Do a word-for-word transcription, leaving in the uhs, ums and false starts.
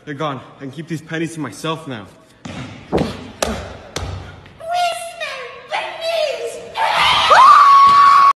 they're gone. I can keep these pennies to myself now.